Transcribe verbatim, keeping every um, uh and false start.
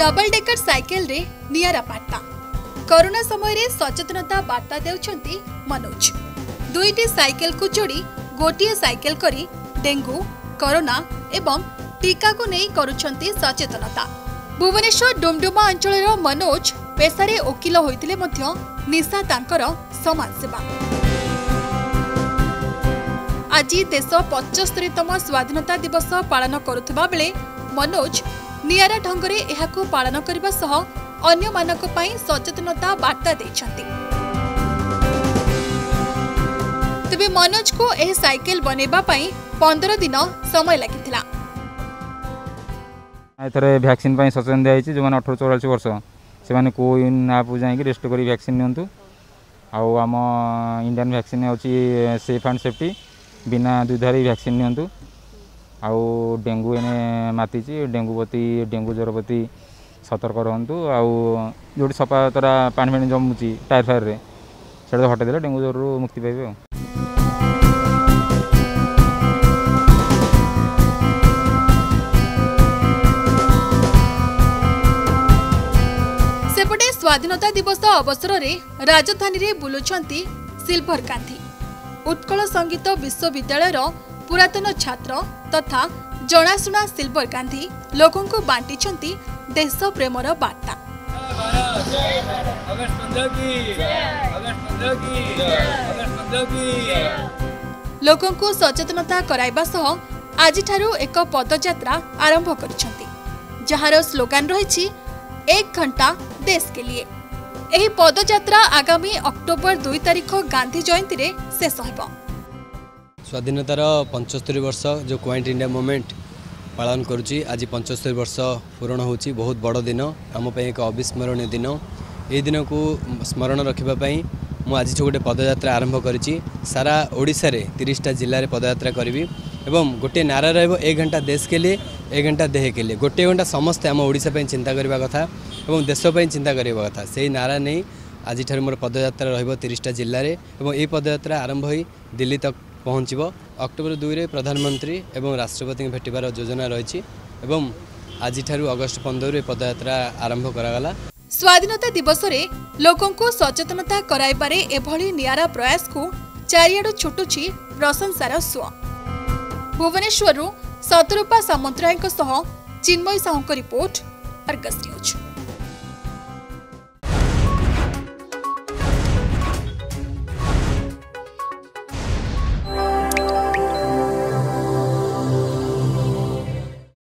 Double decker cycle रे नियारा बार्ता corona समय रे सचेतनता बार्ता देउछंती मनोज। दुईटी साइकेल को जोड़ी गोटिए साइकेल करी डेंगू कोरोना एवं टीका को नहीं करुछंती सचेतनता। भुवनेश्वर डुमडुमा अंचल मनोज पेशारे ओकिल होइतिले मध्य निशा तांकर समाज सेवा। आज देश पचस्तरीतम स्वाधीनता दिवस पालन करुवा बेले मनोज नियारा ढंगरे एहाकु पालन करबा सह अन्य मानक पई सचेतनता बार्ता दैछंती। तबे मनोज को एह साइकेल बनेबा पई पंद्रह दिन समय लागिथिला। एथरे वैक्सीन पई सचेतन दियाइछि जो माने अठारह चौवालीस वर्ष से माने कोविन ऐप जाई कि रजिस्टर करी वैक्सीन नियंतु। आउ आम इंडियन वैक्सीन होछि सेफ एंड सेफ्टी बिना दुधारी वैक्सीन नियंतु। आउ डेंगू एने मातीची डेंगू प्रति डेंगू ज्वर प्रति सतर्क रहंतु। आउ जोटी सफा तरा पानी पानी जमुची टायर फायर रे सेटा हटे देले डेंगू ज्वर मुक्ति पाइबे। सेपटे स्वाधीनता दिवस अवसर रे राजधानी रे बुलुछंती सिल्वर गांधी। उत्कल संगीत विश्वविद्यालय पुरातन छात्र तथा जनाशुना सिल्वर गांधी लोकों को बांटी देश प्रेमर बार्ता। लोकों को सचेतनता कराइबा सह आज एक पदयात्रा आरंभ करिसेंती जहार स्लोगान रही एक घंटा देश के लिए। एही पदयात्रा आगामी अक्टोबर दुई तारिख गांधी जयंती रे शेष होइबो। स्वाधीनतार पंचस्तरी वर्ष जो क्वाइट इंडिया मूवमेंट पालन करुच्ची आज पंचस्तरी वर्ष पूरण होची बहुत बड़ दिन आम एक अविस्मरणीय दिन। ये दिन को स्मरण रखापी मुझे आज गोटे पदयात्रा आरंभ करी सारा ओडिशा रे तीसटा जिले में पदयात्रा करी एवं गोटे नारा रहिबो एक घंटा देश के लिए एक घंटा देह के लिए। गोटे घंटा समस्ते आम ओडिशा पे चिंता करबा कथा एवं देश पे चिंता करबा कथा से नारा नहीं आज मोर पदयात्रा रहिबो तीसटा जिले में एवं ये पदयात्रा आरंभ हो दिल्ली तक पहुँचब। अक्टोबर दुई रे प्रधानमंत्री एवं राष्ट्रपति भेटार योजना रही एवं आज अगस्ट पंद्रह पदयात्रा आरंभ करागला। स्वाधीनता दिवस रे लोकों को सचेतनता कराइबारे एभली नियारा प्रयास को चारियाडू छुटुछि प्रशंसार स्व। Bhubaneswar Satarupa Samantaray Chinmay Sahu report Argus news.